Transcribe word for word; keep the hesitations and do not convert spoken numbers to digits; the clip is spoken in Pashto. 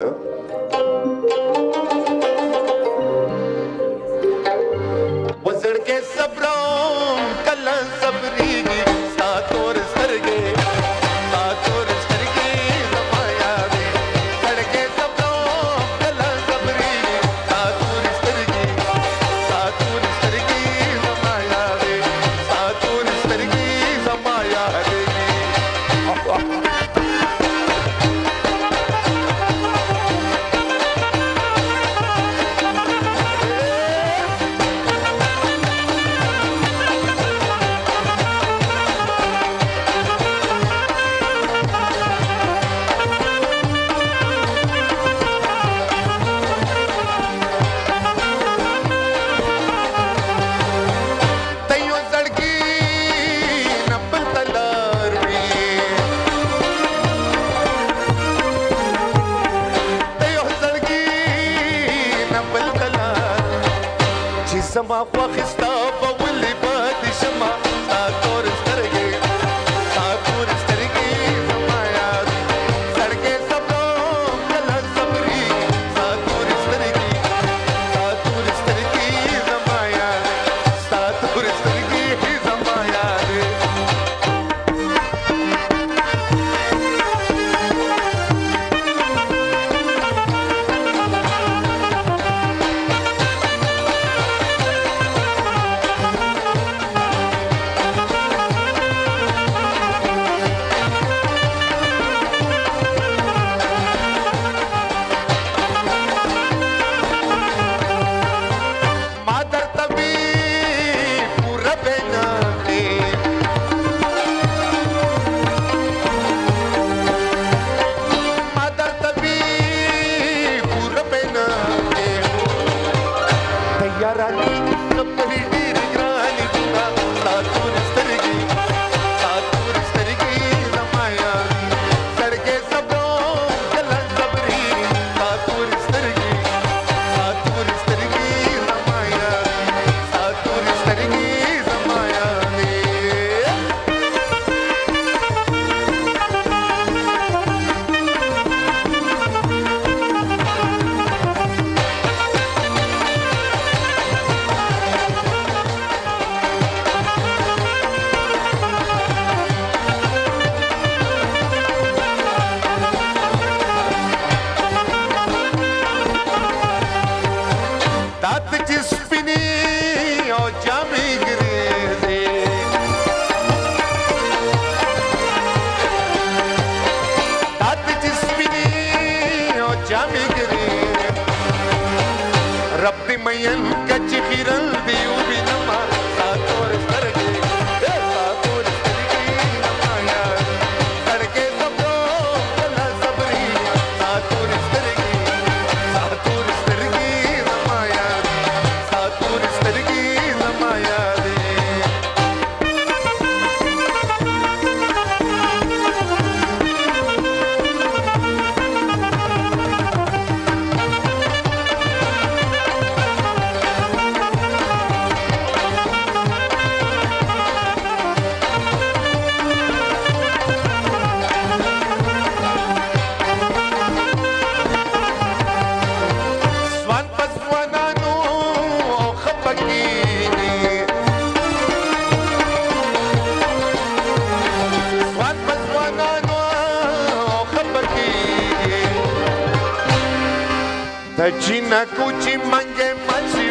وزړګې صبرم کله صبرېږي ستا تور سترګې ستا تور سترګې زما یادې زړګې صبرم کله صبرېږي ستا تور سترګې ستا تور سترګې زما یادې ستا تور سترګې زما یادې زما خوښ ستا په ولې باندې شمه ستا تور سترګې ستا تور سترګې زما یادې زړګې صبرم کله صبرېږي ستا تور سترګې ستا تور سترګې زما یادې ستا تور سترګې زما یادې رب مین کچ خیرل دیو بینما ستا تور سترګې ستا تور سترګې زما یادې زړګې صبرم کله صبرېږي ستا تور سترګې ستا تور سترګې زما یادې ستا تور سترګې زما یادې د چینا کوچی منګه مچ